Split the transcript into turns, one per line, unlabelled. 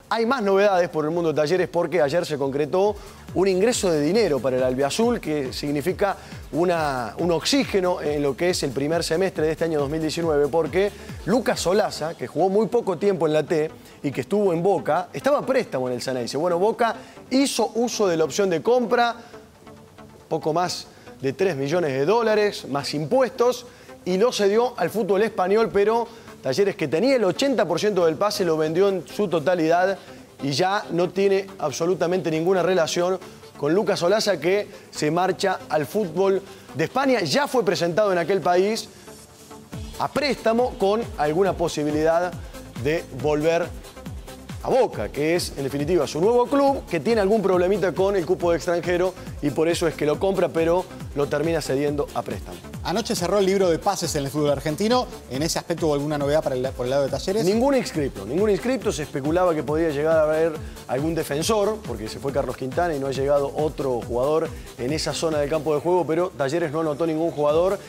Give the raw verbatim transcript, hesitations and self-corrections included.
Hay más novedades por el mundo de Talleres porque ayer se concretó un ingreso de dinero para el albiazul que significa una, un oxígeno en lo que es el primer semestre de este año dos mil diecinueve, porque Lucas Olaza, que jugó muy poco tiempo en la T y que estuvo en Boca, estaba a préstamo en el Xeneize. Bueno, Boca hizo uso de la opción de compra, poco más de tres millones de dólares, más impuestos, y lo cedió al fútbol español, pero Talleres, que tenía el ochenta por ciento del pase, lo vendió en su totalidad y ya no tiene absolutamente ninguna relación con Lucas Olaza, que se marcha al fútbol de España. Ya fue presentado en aquel país a préstamo con alguna posibilidad de volver a Boca, que es en definitiva su nuevo club, que tiene algún problemita con el cupo de extranjero y por eso es que lo compra, pero lo termina cediendo a préstamo.
Anoche cerró el libro de pases en el fútbol argentino. ¿En ese aspecto hubo alguna novedad para el, por el lado de Talleres?
Ningún inscripto, ningún inscripto. Se especulaba que podía llegar a haber algún defensor, porque se fue Carlos Quintana y no ha llegado otro jugador en esa zona del campo de juego, pero Talleres no anotó ningún jugador